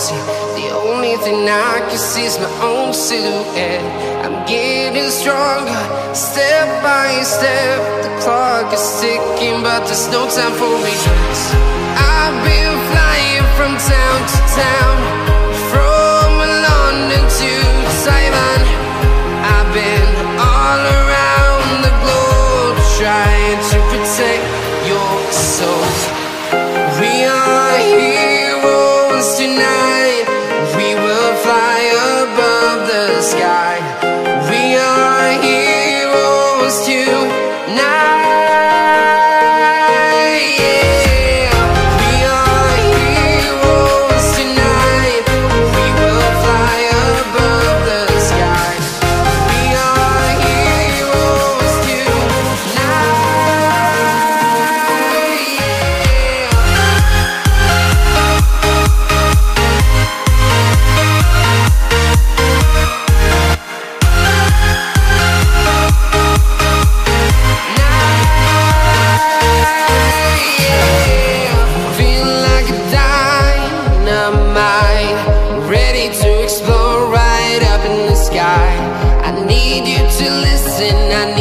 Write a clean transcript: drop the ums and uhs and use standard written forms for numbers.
see. The only thing I can see is my own silhouette. I'm getting stronger, step by step. The clock is ticking, but there's no time for regrets. I've been flying from town to town, from London to Taiwan. I've been all around the globe, trying to protect your soul. We are heroes tonight. We will fly above the sky. We are heroes tonight. Ready to explore right up in the sky. I need you to listen. I